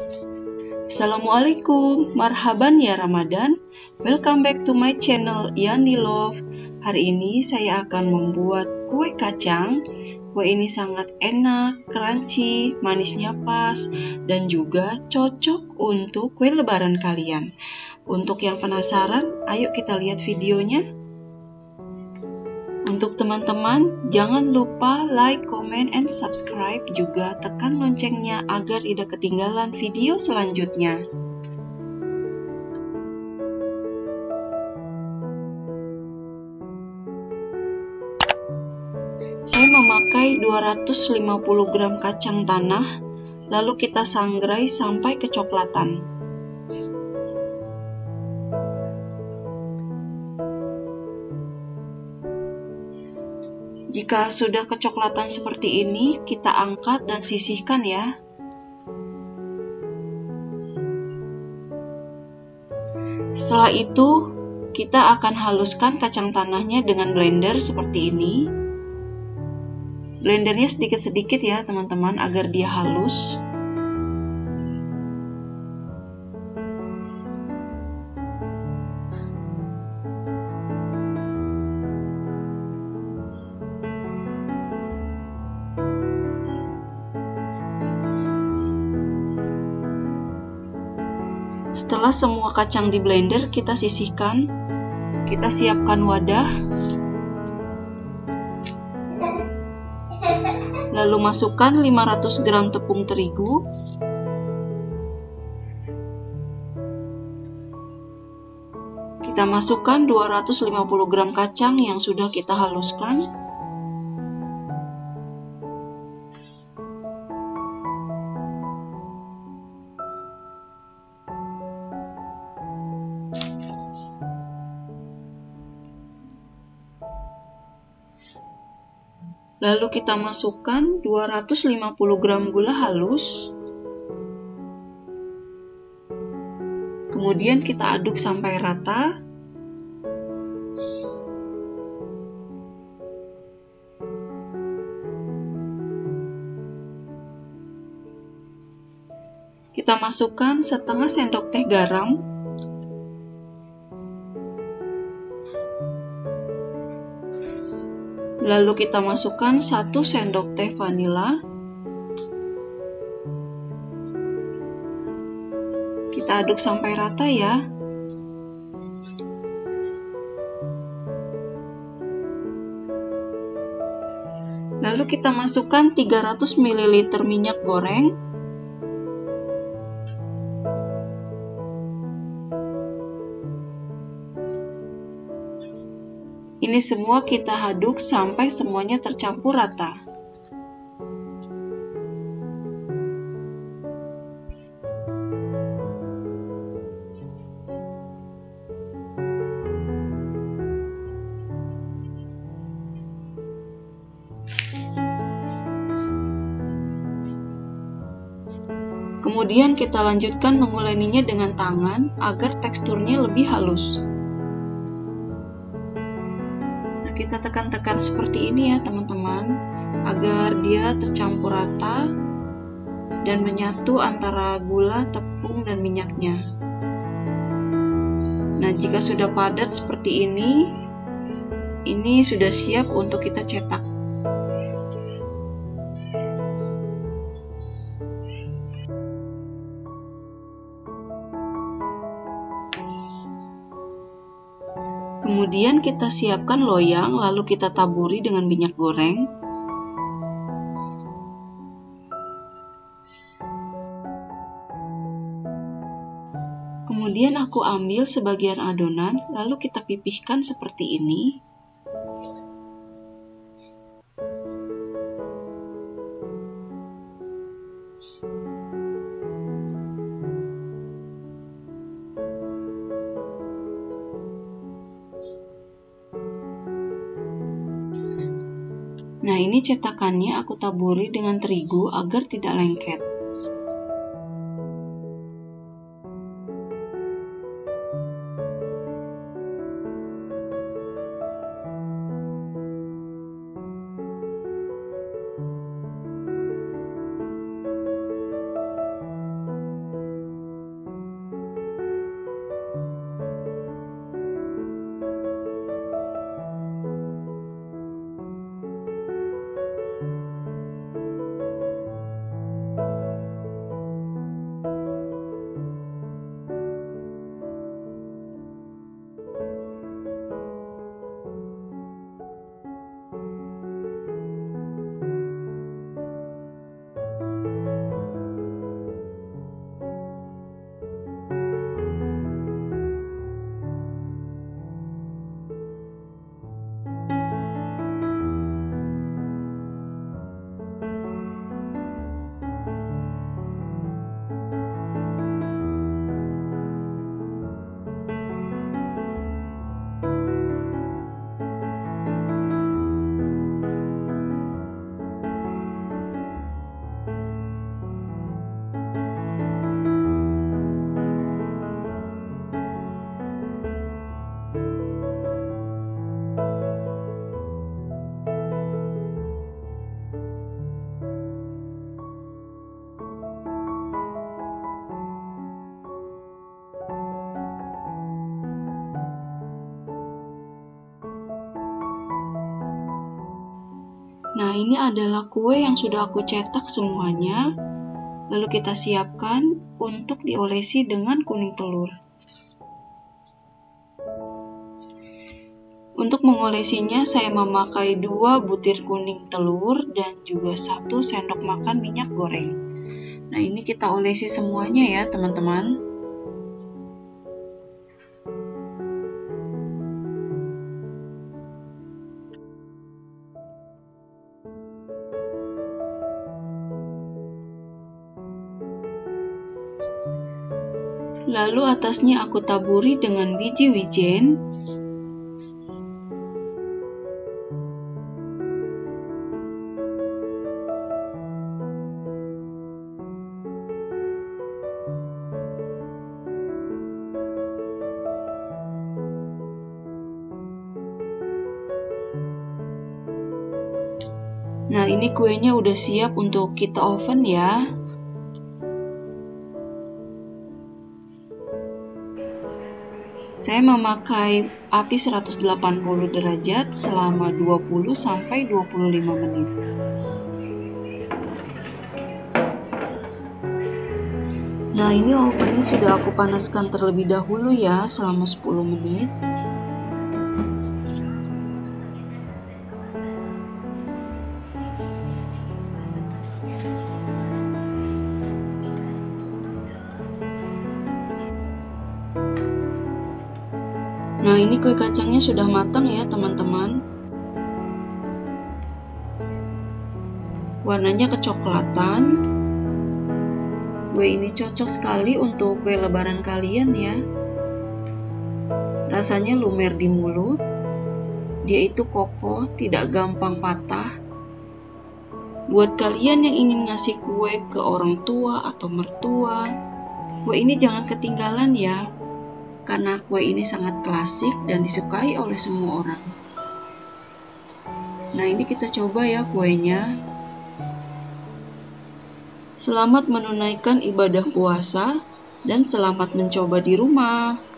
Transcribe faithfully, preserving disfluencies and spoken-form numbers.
Assalamualaikum, marhaban ya Ramadan. Welcome back to my channel Yani Love. Hari ini saya akan membuat kue kacang. Kue ini sangat enak, crunchy, manisnya pas, dan juga cocok untuk kue lebaran kalian. Untuk yang penasaran, ayo kita lihat videonya. Untuk teman-teman, jangan lupa like, comment, and subscribe. Juga tekan loncengnya agar tidak ketinggalan video selanjutnya. Saya memakai dua ratus lima puluh gram kacang tanah, lalu kita sangrai sampai kecoklatan. Jika sudah kecoklatan seperti ini, kita angkat dan sisihkan ya. Setelah itu, kita akan haluskan kacang tanahnya dengan blender seperti ini. Blendernya sedikit-sedikit ya teman-teman, agar dia halus. Setelah semua kacang di blender, kita sisihkan. Kita siapkan wadah. Lalu masukkan lima ratus gram tepung terigu. Kita masukkan dua ratus lima puluh gram kacang yang sudah kita haluskan. Lalu kita masukkan dua ratus lima puluh gram gula halus. Kemudian kita aduk sampai rata. Kita masukkan setengah sendok teh garam. Lalu kita masukkan satu sendok teh vanila. Kita aduk sampai rata ya. Lalu kita masukkan tiga ratus mililiter minyak goreng. Ini semua kita aduk sampai semuanya tercampur rata. Kemudian kita lanjutkan menguleninya dengan tangan agar teksturnya lebih halus. Kita tekan-tekan seperti ini ya teman-teman, agar dia tercampur rata dan menyatu antara gula, tepung, dan minyaknya. Nah, jika sudah padat seperti ini, ini sudah siap untuk kita cetak. Kemudian kita siapkan loyang, lalu kita taburi dengan minyak goreng. Kemudian aku ambil sebagian adonan, lalu kita pipihkan seperti ini. Nah, ini cetakannya aku taburi dengan terigu agar tidak lengket. Nah, ini adalah kue yang sudah aku cetak semuanya. Lalu kita siapkan untuk diolesi dengan kuning telur. Untuk mengolesinya, saya memakai dua butir kuning telur dan juga satu sendok makan minyak goreng. Nah, ini kita olesi semuanya ya, teman-teman. Lalu atasnya aku taburi dengan biji wijen. Nah, ini kuenya udah siap untuk kita oven ya. Saya memakai api seratus delapan puluh derajat selama dua puluh sampai dua puluh lima menit. Nah, ini ovennya sudah aku panaskan terlebih dahulu ya, selama sepuluh menit. Nah, ini kue kacangnya sudah matang ya, teman-teman. Warnanya kecoklatan. Kue ini cocok sekali untuk kue lebaran kalian ya. Rasanya lumer di mulut. Dia itu kokoh, tidak gampang patah. Buat kalian yang ingin ngasih kue ke orang tua atau mertua, kue ini jangan ketinggalan ya. Karena kue ini sangat klasik dan disukai oleh semua orang. Nah, ini kita coba ya kuenya. Selamat menunaikan ibadah puasa dan selamat mencoba di rumah.